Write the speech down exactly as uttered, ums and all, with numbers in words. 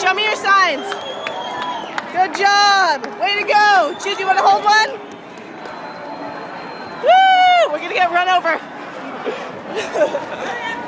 Show me your signs. Good job. Way to go. Chid, you want to hold one? Woo! We're going to get run over.